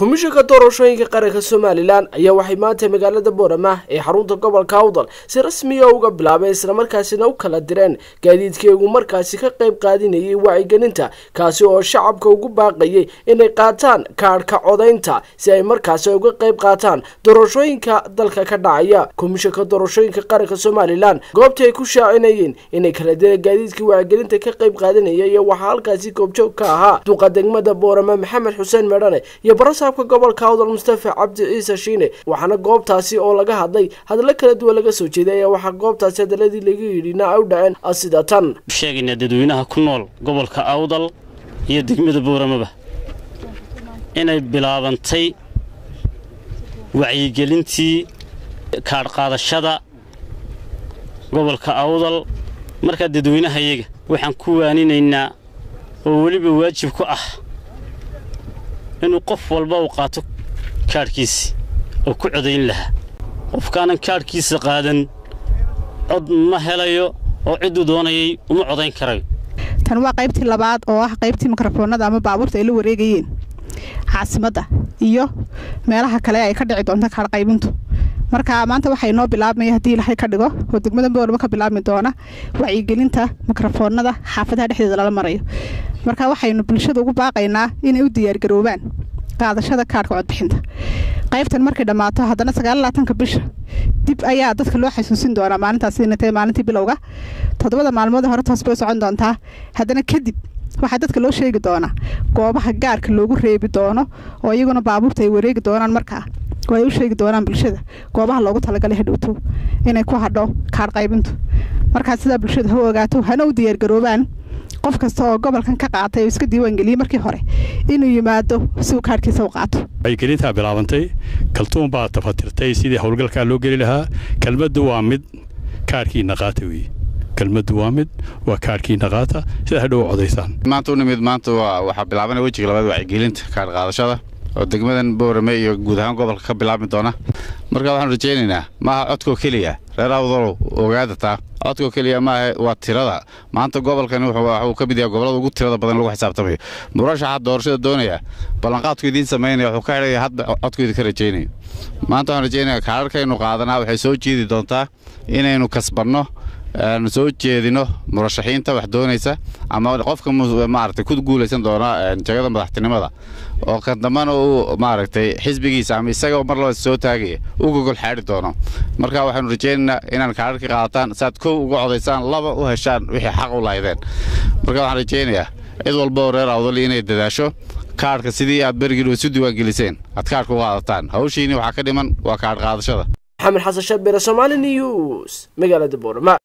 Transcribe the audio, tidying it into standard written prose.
komishanka doorashooyinka qaranka Somaliland ayaa waxay maanta magaalada Boorama ee xarunta gobolka Awdal si rasmi ah uga bilaabeen isla markaasina u kala direen gaadiidkeegu markaasi ka qayb qaadinayay wacyigelinta kaasi oo shacabka ugu baaqayay inay qaataan kaarka codaynta si ay markaasi uga qayb qaataan doorashooyinka dalka ka dhacaya. Komishanka doorashooyinka qaranka Somaliland goobta ay ku shaacinayeen inay kala direen gaadiidkii wacyigelinta ka qayb qaadanayay iyo waxa halkaasi goobjoog ka ahaa duqa degmada Boorama Maxamed Xuseen Meedhane iyo saabka gobolka Awdal Mustafa Cabdi Ciise Shiine waxaana goobtaasi oo laga hadlay hadallo kala duwan laga soo jeeday waxa goobtaasi hadaladii laga yidhina u dhaceen sida tan sheegayna dadweynaha ku nool gobolka Awdal iyo degmada Boorama inay bilaabantay wacyigelintii kaar qaadashada gobolka Awdal marka dadweynaha iyaga waxaan ku waaninaynaa oo waliba waajib ku ah inuu qof walba uu qaato kaarkiisa oo ku codayn lahaa qofkaanan kaarkiisa qaadan cod ma helayo oo cid uu doonayay uma codayn karayo. tan waa qaybtii labaad oo ah qaybtii mikrofoonada ama baabuurta ay la wareegayeen caasimada iyo meelaha kale ay ka dhici doonto kaar qaybintu. marka maanta waxay noo bilaabmay hadii ilaahay ka dhigo oo degmada Boorama ka bilaabmi doona wacyigelinta mikrofoonada xaafadaha dhexdeeda la marayo. marka waxaynu bulshada ugu baaqaynaa inay u diyaar garoobaan qaadashada kaarka codbixinta. qaybtan markay dhamaato haddana 29 bisha dib ayaa dadka loo xasuusin doonaa maalintaas inay maalintii bilowga 7 maalmood hore toos bay socon doontaa. haddana kadib waxa dadka loo sheegi doonaa goobaha gaarka loogu reebi doono oo iyaguna baabuurta ay wareegi doonaan markaa way u sheegi doonaan bulshada goobaha loogu talagalay hadhowto inay ku hadho kaar qaybintu. marka sida bulshada ha ogaato hana u diyaar garoobaan qof kasta oo gobolkan ka qaatay iska diiwaan galiyay markii hore inuu yimaado si uu kaarkiisa u qaato. ay gelinta bilaabantay kaltuun baa tafatirtay sidii hawlgalka loo gali lahaa. kalmadu waa mid kaarkiina qaata weey. kalmadu waa mid waa kaarkiina qaata sida hadhow codaysaan. maanta waxa bilaabanay wajiga labaad wacyigelinta kaar qaadashada oo degmadan Boorama iyo guud ahaan gobolka ka bilaabmi doona. marka waxaan rajaynaynaa maaha codko kaliya reer Awdal ogaadata codko kaliya maaha waa tirada. maanta gobolkan wuxuu ka mid yahay gobolada ugu tirada badan lagu xisaabtamayo. murashaxa doorashada doonaya ballanqaadku idin sameynaya wuxuu ka xidhay hadba codkooda ka rajaynay. maanta waxaan rajaynayaa kaararkaynu qaadanaa waxay soo jeedi doontaa inaynu kasbanno soo jeedino murashaxiinta wax doonaysa ama qofka maaragtay ku guuleysan doona jagada madaxtinimada oo ka dambana uu maaragtay xisbigiisa ama isaga mar loo soo taagay uu gogol xaari doono. marka waxaanu rajaynaynaa inaan kaararka qaataan saad koow uga codaysaan laba u heshaan wixii xaq u lahaydeen. marka waxaan rajaynayaa cid walba oo reer Awdal inay dadaasho kaarka sidii aad berigii isu diiwaan geliseen aad kaarka u qaadataan. hawshiina waxa ka dhiman waa kaar qaadashada. Maxamed Xasan Shabir Somali News magaalada Boorama.